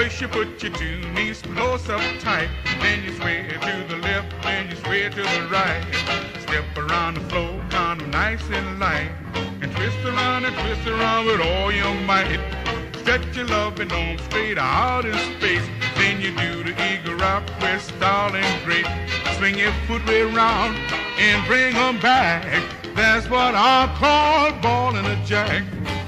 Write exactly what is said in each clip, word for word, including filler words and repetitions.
First you put your two knees close up tight, then you sway to the left, then you sway to the right. Step around the floor kind of nice and light, and twist around and twist around with all your might. Stretch your loving arm straight out in space, then you do the eagle rock with style and grace. Swing your foot way around and bring them back. That's what I call ball and a jack.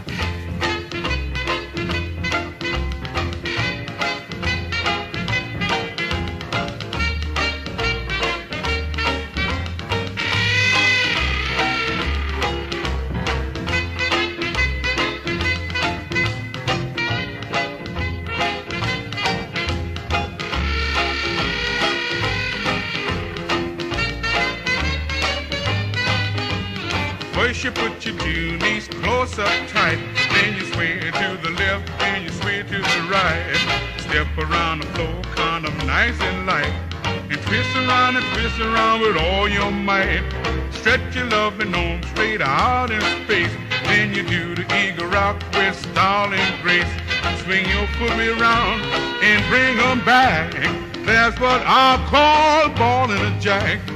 First you put your two knees close up tight, then you sway to the left, then you sway to the right. Step around the floor kind of nice and light, and twist around and twist around with all your might. Stretch your loving arm straight out in space, then you do the eagle rock with style and grace. Swing your foot around and bring them back. That's what I call ball and a jack.